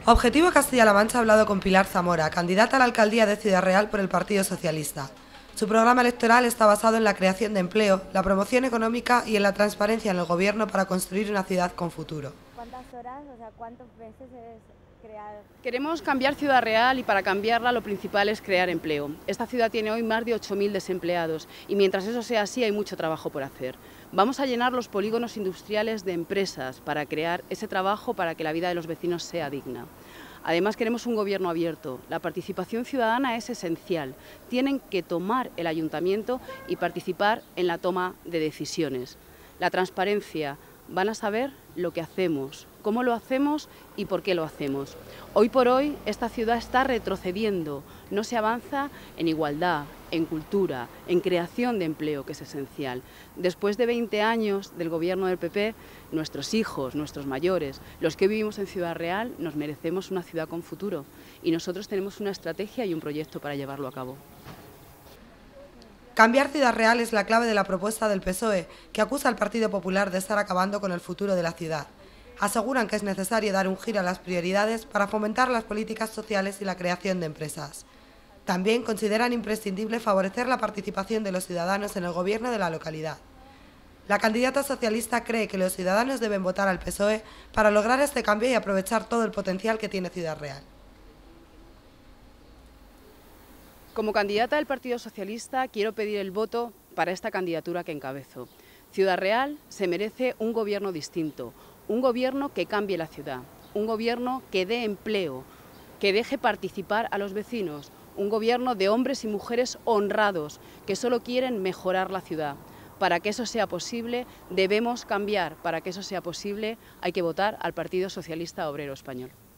Objetivo Castilla-La Mancha ha hablado con Pilar Zamora, candidata a la alcaldía de Ciudad Real por el Partido Socialista. Su programa electoral está basado en la creación de empleo, la promoción económica y en la transparencia en el gobierno para construir una ciudad con futuro. ¿Cuántas horas, cuántos meses es crear? Queremos cambiar Ciudad Real y para cambiarla lo principal es crear empleo. Esta ciudad tiene hoy más de 8.000 desempleados y mientras eso sea así hay mucho trabajo por hacer. Vamos a llenar los polígonos industriales de empresas para crear ese trabajo para que la vida de los vecinos sea digna. Además queremos un gobierno abierto. La participación ciudadana es esencial. Tienen que tomar el ayuntamiento y participar en la toma de decisiones. La transparencia, van a saber lo que hacemos, cómo lo hacemos y por qué lo hacemos. Hoy por hoy esta ciudad está retrocediendo, no se avanza en igualdad, en cultura, en creación de empleo, que es esencial. Después de 20 años del gobierno del PP, nuestros hijos, nuestros mayores, los que vivimos en Ciudad Real, nos merecemos una ciudad con futuro y nosotros tenemos una estrategia y un proyecto para llevarlo a cabo. Cambiar Ciudad Real es la clave de la propuesta del PSOE, que acusa al Partido Popular de estar acabando con el futuro de la ciudad. Aseguran que es necesario dar un giro a las prioridades para fomentar las políticas sociales y la creación de empresas. También consideran imprescindible favorecer la participación de los ciudadanos en el gobierno de la localidad. La candidata socialista cree que los ciudadanos deben votar al PSOE para lograr este cambio y aprovechar todo el potencial que tiene Ciudad Real. Como candidata del Partido Socialista quiero pedir el voto para esta candidatura que encabezo. Ciudad Real se merece un gobierno distinto, un gobierno que cambie la ciudad, un gobierno que dé empleo, que deje participar a los vecinos, un gobierno de hombres y mujeres honrados que solo quieren mejorar la ciudad. Para que eso sea posible debemos cambiar, para que eso sea posible hay que votar al Partido Socialista Obrero Español.